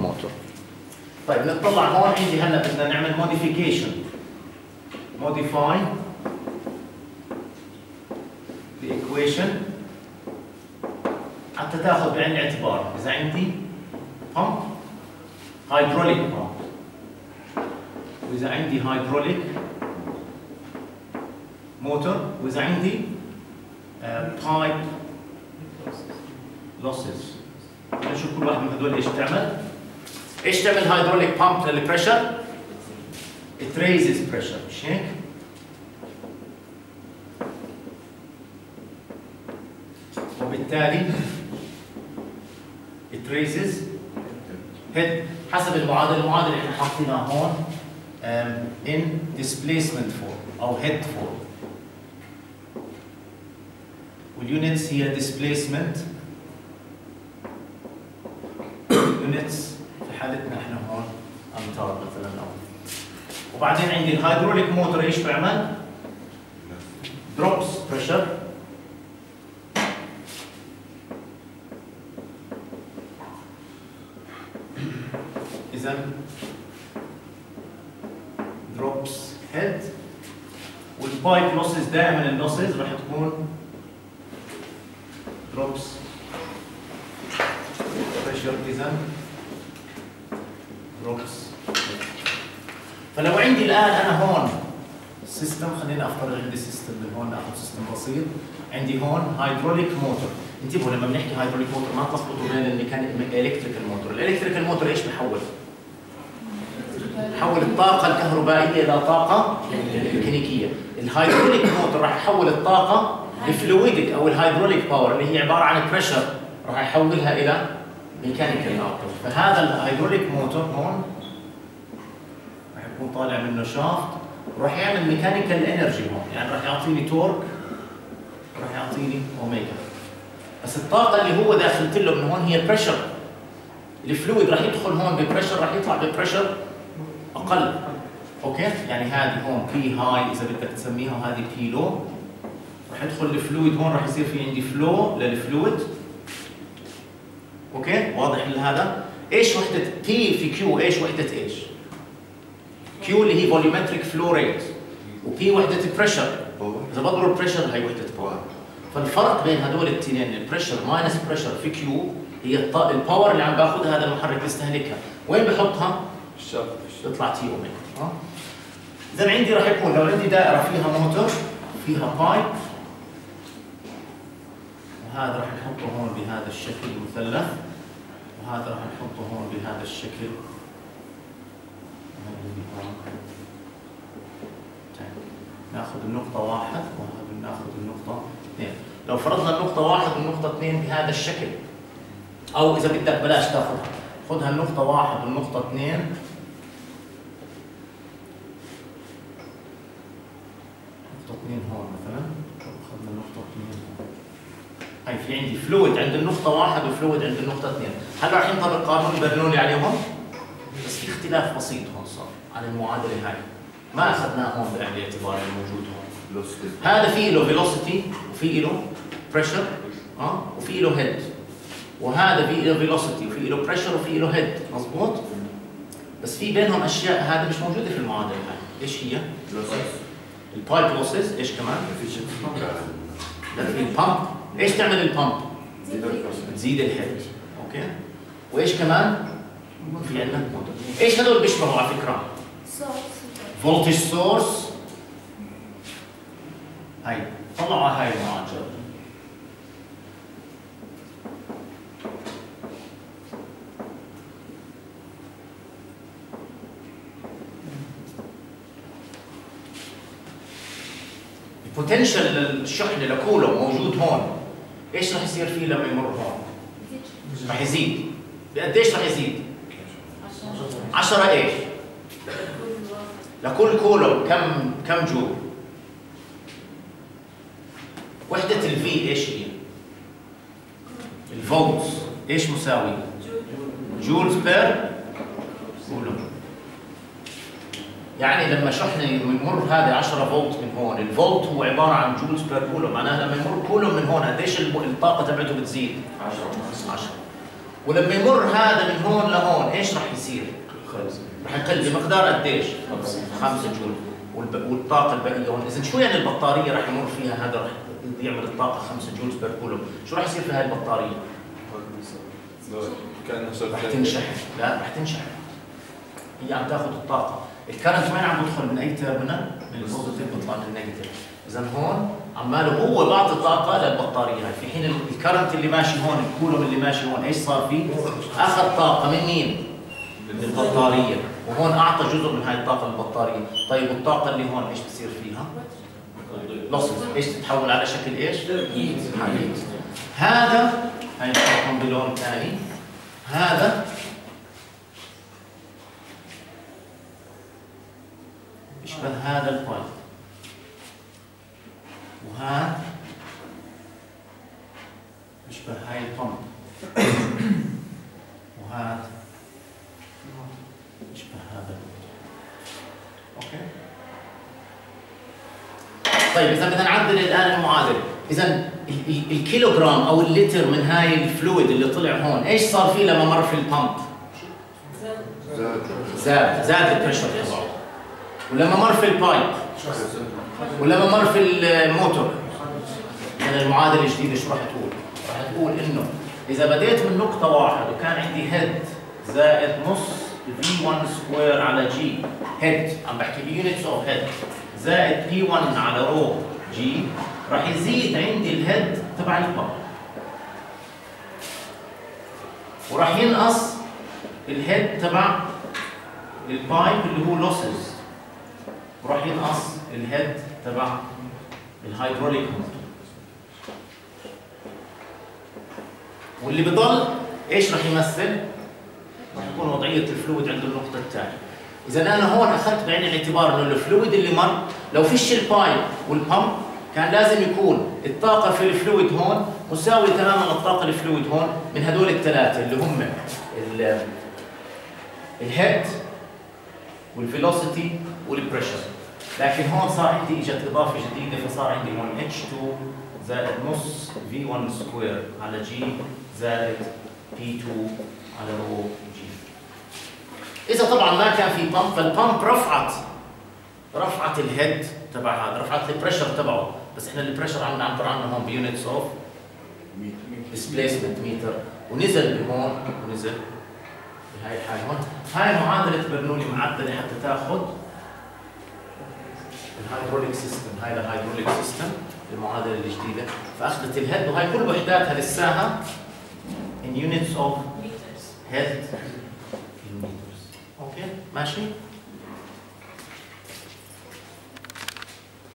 موتور. طيب نطلع هون، عندي هلا بدنا نعمل موديفيكيشن. موديفاي the equation حتى تاخذ بعين الاعتبار اذا عندي pump hydraulic pump، واذا عندي hydraulic motor، واذا عندي pipe losses. نشوف كل واحد من هذول ايش بتعمل. ايش تعمل hydraulic pump للبريشر؟ it raises pressure، مش هيك؟ وبالتالي it raises head حسب المعادلة اللي احنا حاطينها هون in displacement form او head form. والunits هي displacement units في حالتنا احنا هون امتار مثلا. وبعدين عندي الهيدروليك موتور ايش بعمل؟ drops pressure إذا drops head. والبايب لوسز دائما اللوسز راح تكون drops pressure إذا drops. فلو عندي الآن أنا هون سيستم، خلينا أفترض عندي سيستم من هون، ناخذ سيستم بسيط. عندي هون هيدروليك موتور. انتبهوا لما بنحكي هيدروليك موتور ما تلخبطوا بين الالكتريكال موتور. الالكتريكال موتور ايش بحول؟ بحول الطاقة الكهربائية إلى طاقة ميكانيكية. الهيدروليك موتور راح يحول الطاقة الفلويدك أو الهيدروليك باور اللي هي عبارة عن بريشر، راح يحولها إلى ميكانيكال اوتبوت. فهذا الهيدروليك موتور هون راح يكون طالع منه شافت، راح يعمل ميكانيكال انرجي هون، يعني راح يعطيني تورك، راح يعطيني اوميجا. بس الطاقة اللي هو داخلت له من هون هي بريشر. الفلويد راح يدخل هون ببريشر، راح يطلع ببريشر اقل. اوكي؟ يعني هذه هون بي هاي اذا بدك تسميها، وهذه بي لو. راح يدخل الفلويد هون، راح يصير في عندي فلو للفلويد. اوكي؟ واضح هذا؟ ايش وحدة بي في كيو؟ ايش وحدة ايش؟ كيو اللي هي فوليومتريك فلو ريت، وبي وحدة بريشر. اذا بضرب بريشر هي وحدة باور. فالفرق بين هذول الاثنين البريشر ماينس بريشر في كيو هي الباور اللي عم باخذها هذا المحرك يستهلكها. وين بحطها؟ بتطلع تي اوميجا. اذا عندي راح يكون لو عندي دائره فيها موتور فيها بايب، وهذا راح نحطه هون بهذا الشكل المثلث، وهذا راح نحطه هون بهذا الشكل. ناخذ النقطة واحد وهذا ناخذ النقطة اثنين. لو فرضنا النقطة واحد والنقطة اثنين بهذا الشكل، أو إذا بدك بلاش تاخذها، خذها النقطة واحد والنقطة اثنين. نقطة اثنين هون مثلا، أخذنا النقطة اثنين هون. هاي في عندي فلويد عند النقطة واحد وفلويد عند النقطة اثنين. هل راح ينطبق قانون برنولي عليهم؟ بس في اختلاف بسيط هون صار عن المعادلة هاي. ما اخذناه هون بعين الاعتبار الموجود هون. هذا في له فيلوسيتي وفي له بريشر وفي له هيد، وهذا في له فيلوسيتي وفي له بريشر وفي له هيد، مضبوط؟ بس في بينهم اشياء هذا مش موجوده في المعادله هاي. ايش هي؟ البايب لوسز. ايش كمان؟ لا في البامب. ايش تعمل البامب؟ تزيد الهيد. اوكي؟ وايش كمان؟ في عندنا موتور. ايش هذول بيشبهوا على فكره؟ فولتج سورس. هاي طلعوا هاي المعادلة. البوتنشال للشحن لكولوم موجود هون. ايش راح يصير فيه لما يمر هون؟ راح يزيد. بقديش راح يزيد؟ 10 ايش؟ لكل كولوم كم جول؟ وحدة الفي ايش هي؟ الفولتس ايش مساوي؟ جولز بير كولوم. يعني لما شحن يمر هذا 10 فولت من هون، الفولت هو عبارة عن جولز بير كولوم، معناها لما يمر كولوم من هون قديش الطاقة تبعته بتزيد؟ 10. ولما يمر هذا من هون لهون ايش راح يصير؟ راح يقل بمقدار قديش؟ 5 جول. والطاقه الباقيه هون، اذا شو يعني البطاريه راح يمر فيها هذا راح يعمل الطاقه 5 جول بير كولوم، شو راح يصير في هاي البطاريه؟ راح تنشحن، لا راح تنشحن. هي عم تاخذ الطاقه، الكرنت وين عم بدخل؟ من اي تيرمينال؟ من البوزيتيف بيطلع من النيجاتيف، اذا هون عماله هو بعطي طاقه للبطاريه هاي، في حين الكرنت اللي ماشي هون، الكولوم اللي ماشي هون ايش صار فيه؟ اخذ طاقه من مين؟ من البطاريه، وهون اعطى جزء من هاي الطاقه للبطاريه، طيب والطاقه اللي هون ايش بصير فيها؟ لوسز، ايش تتحول على شكل ايش؟ حديد. هذا هاي نحطهم بلون ثاني، هذا يشبه هذا البايب، وهذا يشبه هاي البمب، وهذا يشبه هذا. اوكي؟ طيب اذا بدنا نعدل الان المعادله، اذا الكيلوغرام او اللتر من هاي الفلويد اللي طلع هون ايش صار فيه لما مر في البمب؟ زاد البريشر تبعه. ولما مر في البايب، ولما مر في الموتور، يعني المعادله الجديده شو راح تقول؟ راح تقول انه اذا بديت من نقطه واحد وكان عندي هيد زائد نص V1 سكوير على جي، هيد عم بحكي بيونتس اوف هيد، زائد P1 على رو جي، راح يزيد عندي الهيد تبع البمب، وراح ينقص الهيد تبع البايب اللي هو لوسز، وراح ينقص الهيد تبع الهيدروليك موتور، واللي بضل ايش راح يمثل؟ راح يكون وضعيه الفلويد عند النقطه الثانيه. اذا انا هون اخذت بعين الاعتبار انه الفلويد اللي مر، لو فيش البايب والبمب كان لازم يكون الطاقه في الفلويد هون مساويه تماما للطاقه الفلويد هون من هدول الثلاثه اللي هم الهيد والفيلوسيتي والبريشر، لكن هون صار عندي اجت اضافه جديده، فصار عندي هون H2 زائد نص V1 سكوير على G زائد P2 على رو جي. اذا طبعا ما كان في بامب، فالبامب رفعت الهيد تبع هذا، رفعت البريشر تبعه، بس احنا البريشر عم نعبر عنه هون بيونتس اوف ديسبيسمنت متر، ونزل بهون ونزل بهاي الحاله هون. هاي معادله برنولي معدله حتى تاخذ الهيدروليك سيستم، هاي الهيدروليك سيستم المعادله الجديده، فاخذت الهيد، وهي كل وحداتها لساها in units of head in meters. اوكي ماشي؟